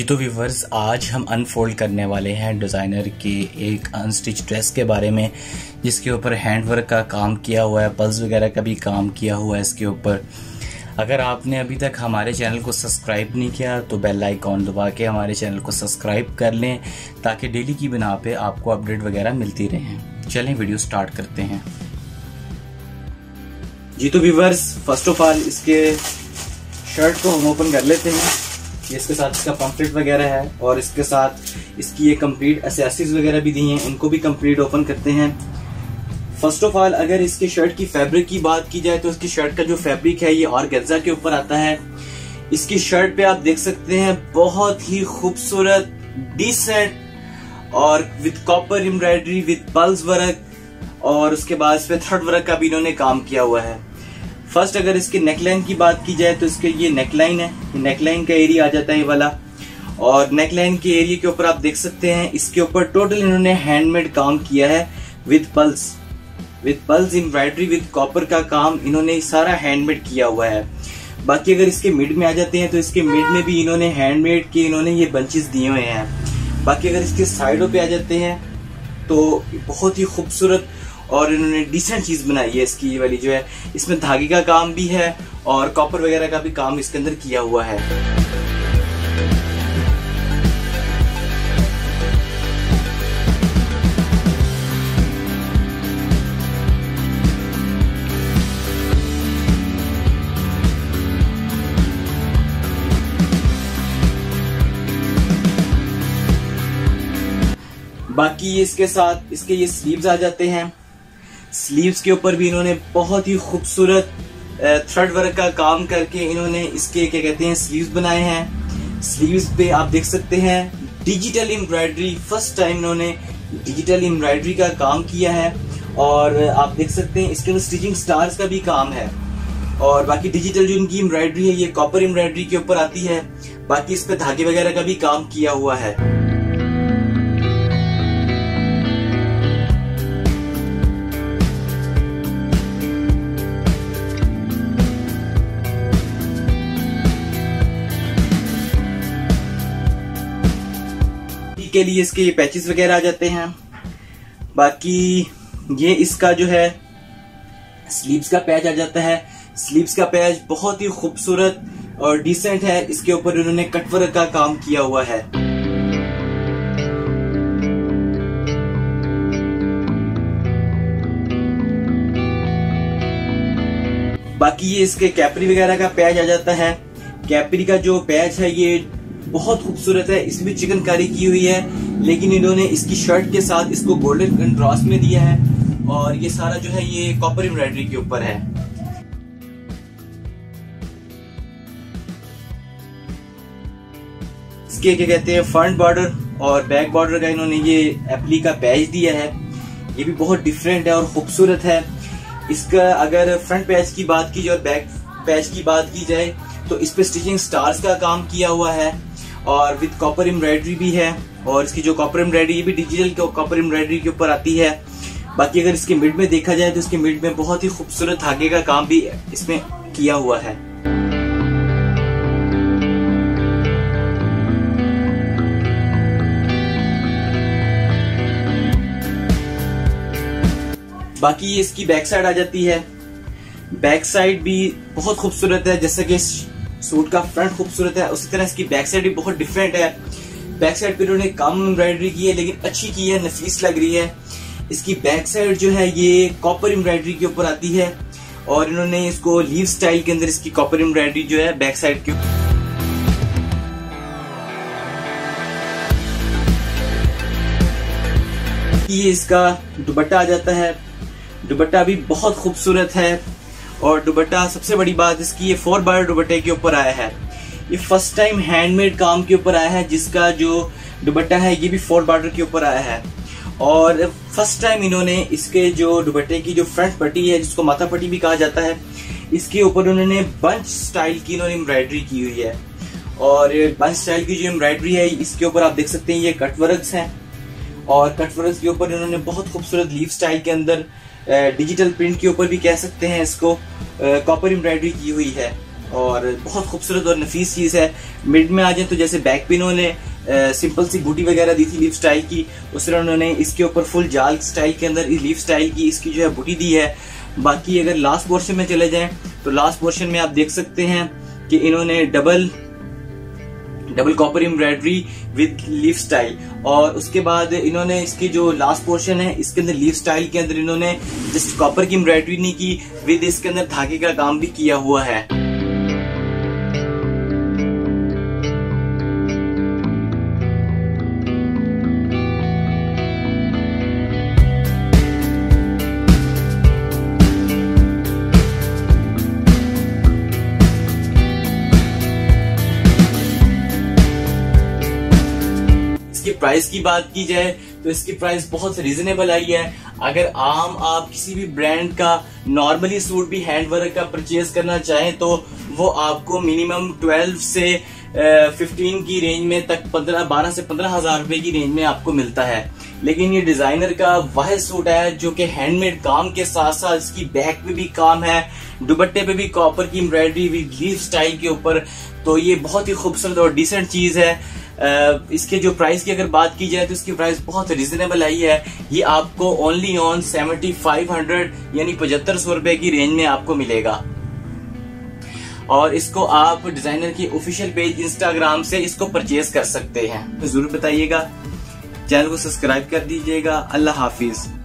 तो व्यूवर्स, आज हम अनफोल्ड करने वाले हैं डिज़ाइनर के एक अनस्टिच ड्रेस के बारे में, जिसके ऊपर हैंड वर्क का काम किया हुआ है, पल्स वगैरह का भी काम किया हुआ है इसके ऊपर। अगर आपने अभी तक हमारे चैनल को सब्सक्राइब नहीं किया तो बेल आइकॉन दबा के हमारे चैनल को सब्सक्राइब कर लें, ताकि डेली की बिना पे आपको अपडेट वगैरह मिलती रहें। चलें वीडियो स्टार्ट करते हैं। जी तो व्यूवर्स, फर्स्ट ऑफ ऑल इसके शर्ट को हम ओपन कर लेते हैं। ये इसके साथ इसका पंपलेट वगैरह है और इसके साथ इसकी ये कंप्लीट एक्सेसरीज वगैरह भी दी हैं, इनको भी कंप्लीट ओपन करते हैं। फर्स्ट ऑफ ऑल अगर इसके शर्ट की फैब्रिक की बात की जाए तो इसकी शर्ट का जो फैब्रिक है ये ऑर्गेन्जा के ऊपर आता है। इसकी शर्ट पे आप देख सकते हैं बहुत ही खूबसूरत, डिसेंट और with copper embroidery, with pearls work, और उसके बाद इस पे थ्रेड वर्क का भी इन्होंने काम किया हुआ है। फर्स्ट अगर इसके नेकलाइन की बात की जाए तो इसके ये नेकलाइन है, नेकलाइन का एरिया आ जाता है ये वाला, और नेकलाइन के एरिया के ऊपर आप देख सकते हैं इसके ऊपर टोटल इन्होंने हैंडमेड काम किया है with pearls embroidery, with copper का काम इन्होंने सारा हैंडमेड किया हुआ है। बाकी अगर इसके मिड में आ जाते हैं तो इसके मिड में भी इन्होंने हैंडमेड के इन्होंने ये बंचेस दिए हुए हैं। बाकी अगर इसके साइडों पे आ जाते हैं तो बहुत ही खूबसूरत और इन्होंने डिसेंट चीज बनाई है। इसकी ये वाली जो है, इसमें धागे का काम भी है और कॉपर वगैरह का भी काम इसके अंदर किया हुआ है। बाकी ये इसके साथ इसके ये स्लीव्स आ जाते हैं। स्लीव्स के ऊपर भी इन्होंने बहुत ही खूबसूरत थ्रेड वर्क का काम करके इन्होंने इसके क्या कहते हैं स्लीव्स बनाए हैं। स्लीव्स पे आप देख सकते हैं डिजिटल एम्ब्रॉयडरी, फर्स्ट टाइम इन्होंने डिजिटल एम्ब्रॉयडरी का काम किया है। और आप देख सकते हैं इसके अंदर स्टिचिंग स्टार्स का भी काम है। और बाकी डिजिटल जो इनकी एम्ब्रॉयडरी है ये कॉपर एम्ब्रॉयडरी के ऊपर आती है। बाकी इस पे धागे वगैरह का भी काम किया हुआ है। के लिए इसके ये पैचेस वगैरह आ जाते हैं। बाकी ये इसका जो है स्लीव्स का पैच आ जाता है। स्लीव्स का पैच बहुत ही खूबसूरत और डिसेंट है। इसके ऊपर इन्होंने कटवर्क का काम किया हुआ है। बाकी ये इसके कैपरी वगैरह का पैच आ जाता है। कैपरी का जो पैच है ये बहुत खूबसूरत है, इसमें चिकनकारी की हुई है, लेकिन इन्होंने इसकी शर्ट के साथ इसको गोल्डन कंट्रास्ट में दिया है। और ये सारा जो है ये कॉपर एम्ब्रॉयडरी के ऊपर है। इसके क्या कहते हैं फ्रंट बॉर्डर और बैक बॉर्डर का इन्होंने ये एप्ली का पैच दिया है। ये भी बहुत डिफरेंट है और खूबसूरत है। इसका अगर फ्रंट पैच की बात की जाए और बैक पैच की बात की जाए तो इस पे स्टिचिंग स्टार्स का काम किया हुआ है और विद कॉपर एम्ब्रॉयडरी भी है। और इसकी जो कॉपर एम्ब्रॉयडरी ये भी डिजिटल कॉपर एम्ब्रॉयडरी के ऊपर आती है। बाकी अगर इसके मिड में देखा जाए तो इसके मिड में बहुत ही खूबसूरत धागे का काम भी इसमें किया हुआ है। बाकी ये इसकी बैक साइड आ जाती है। बैक साइड भी बहुत खूबसूरत है, जैसे कि सूट का फ्रंट खूबसूरत है उसी तरह इसकी बैक साइड भी बहुत डिफरेंट है। बैक साइड पे इन्होंने कम एम्ब्रॉयडरी की है लेकिन अच्छी की है, नफीस लग रही है। इसकी बैक साइड जो है ये कॉपर एम्ब्रॉयडरी के ऊपर आती है और इन्होंने इसको लीव स्टाइल के अंदर इसकी कॉपर एम्ब्रॉयडरी जो है बैक साइड के ये इसका दुपट्टा आ जाता है। दुपट्टा भी बहुत खूबसूरत है और दुपट्टा सबसे बड़ी बात इसकी ये 4 बार दुपट्टे के ऊपर आया है। ये फर्स्ट टाइम हैंडमेड काम के ऊपर आया है, जिसका जो दुपट्टा है ये भी 4 बॉर्डर के ऊपर आया है। और फर्स्ट टाइम इन्होंने इसके जो दुपट्टे की जो फ्रंट पट्टी है, जिसको माथा पट्टी भी कहा जाता है, इसके ऊपर उन्होंने बंच स्टाइल की इन्होंने एम्ब्रॉयडरी की हुई है। और बंच स्टाइल की जो एम्ब्रॉयडरी है इसके ऊपर आप देख सकते हैं ये कटवर्क्स हैं और कटवर्क्स के ऊपर इन्होंने बहुत खूबसूरत लीव स्टाइल के अंदर डिजिटल प्रिंट के ऊपर भी कह सकते हैं इसको कॉपर एम्ब्रॉयडरी की हुई है। और बहुत खूबसूरत और नफीस चीज है। मिड में आ जाए तो जैसे बैक पे इन्होंने सिंपल सी बूटी वगैरह दी थी लीफ स्टाइल की, उस तरह उन्होंने इसके ऊपर फुल जाल स्टाइल के अंदर लीफ स्टाइल की इसकी जो है बूटी दी है। बाकी अगर लास्ट पोर्शन में चले जाएं तो लास्ट पोर्शन में आप देख सकते हैं कि इन्होंने double copper embroidery with leaf style, और उसके बाद इन्होंने इसकी जो लास्ट पोर्शन है इसके अंदर लीफ स्टाइल के अंदर इन्होंने जस्ट कॉपर की एम्ब्रॉयडरी नहीं की, विद इसके अंदर धागे का काम भी किया हुआ है। प्राइस की बात की जाए तो इसकी प्राइस बहुत रीजनेबल आई है। अगर आप किसी भी ब्रांड का नॉर्मली सूट भी हैंड वर्क का परचेज करना चाहें तो वो आपको मिनिमम 12 से 15 की रेंज में तक 12 से 15,000 रुपए की रेंज में आपको मिलता है। लेकिन ये डिजाइनर का वाहिद सूट है जो कि हैंडमेड काम के साथ साथ इसकी बैक पे भी काम है, दुपट्टे पे भी कॉपर की एम्ब्रॉयडरी विद लीफ स्टाइल के ऊपर, तो ये बहुत ही खूबसूरत और डिसेंट चीज है। इसके जो प्राइस की अगर बात की जाए तो इसकी प्राइस बहुत रीजनेबल आई है। ये आपको ओनली ऑन 7500 यानी 7500 रुपए की रेंज में आपको मिलेगा। और इसको आप डिजाइनर की ऑफिशियल पेज इंस्टाग्राम से इसको परचेज कर सकते हैं। तो जरूर बताइएगा, चैनल को सब्सक्राइब कर दीजिएगा। अल्लाह हाफिज।